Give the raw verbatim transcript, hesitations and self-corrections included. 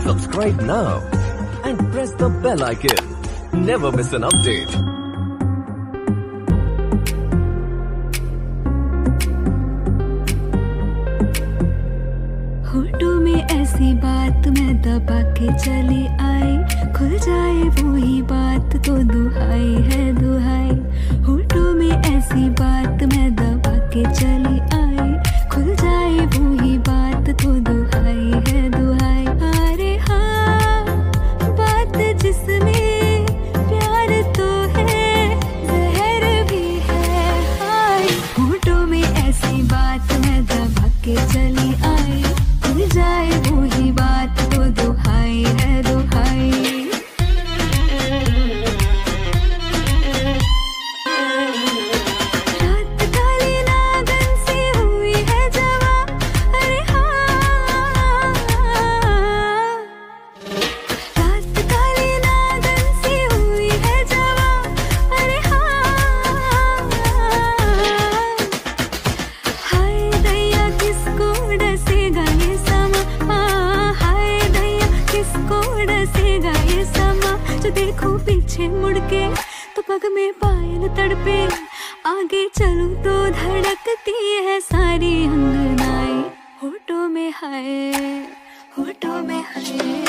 Subscribe now and press the bell icon. Never miss an update. होठों में ऐसी बात मैं दबा के चली आई, खुल जाए वो ही बात तो दुहाई है दुहाई। होठों में ऐसी बात मैं दबा के चली आई, खुल जाए वो ही बात तो दुहाई है दुहाई। अरे हाँ, बात जिसमें प्यार तो है, जहर भी है हाय। होठों में ऐसी बात मैं दबा के चली आई, खुल जाए वो ही बात तो दुहाई है दुहाई। रात काली नागन सी हुई है जवा, अरे हाँ। रात काली नागन सी हुई है जवा, अरे हाँ। हाय दैया किसको डसेगा ये समा, हाँ हाय दैया किसको डसेगा ये समा। जो देखो पीछे मुड़ के तो पग में पायल तड़पे, आगे चलूं तो धड़कती है सारी अंगनाई। होठों में हाय, होठों में हाय।